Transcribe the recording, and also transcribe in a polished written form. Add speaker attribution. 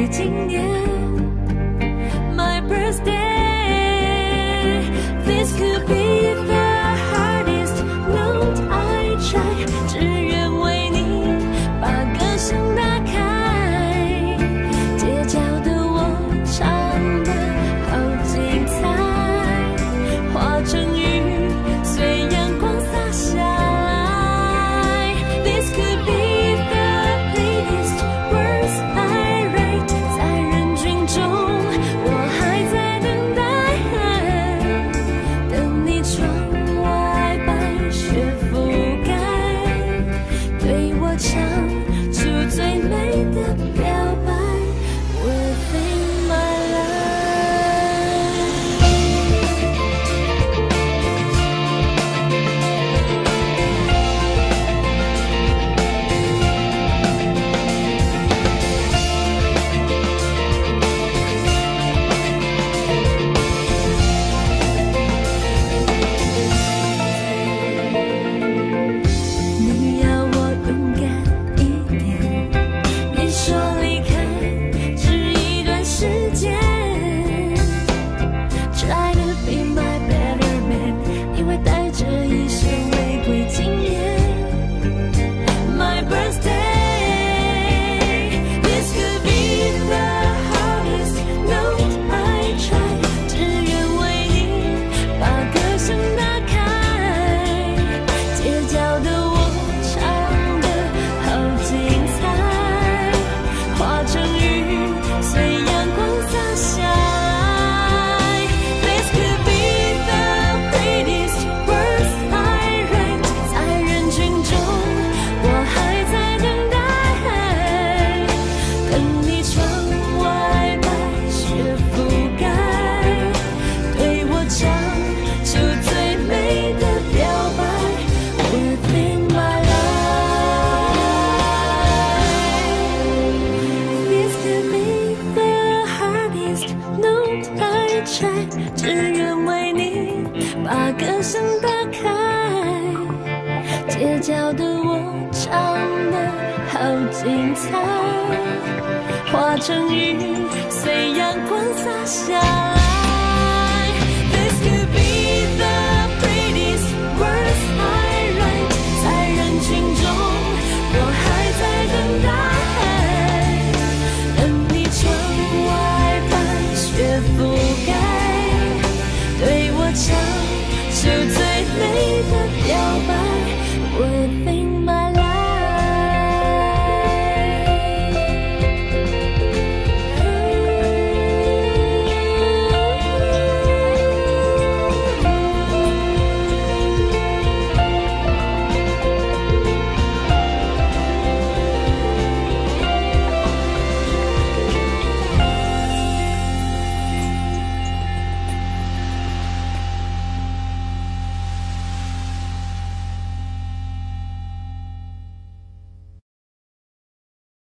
Speaker 1: 归纪念 My birthday. This could be the hardest note I try. 只愿为你把歌声打开，街角的我唱得好精彩，化成雨随阳光洒下来。This could be the latest words I write. 在人群中，我还在等待，等你窗外白雪覆盖，对我唱出最美的表白。Within my life. 你要我勇敢一点，你说离开只一段时间。Try to be my better man， 你会带着一生玫瑰纪念 My birthday. This could be the hardest note I try. 只愿为你把歌声打开，街角的我唱得好精彩，化成雨随阳光洒下来。This could be the prettiest words I write. 在人群中，我还在等待，等你窗外白雪覆盖，对我唱出最美的表白。Within my life. This could be the hardest note I try. 只愿为你把歌声打开，街角的我唱得好精彩，化成雨随阳光洒下来。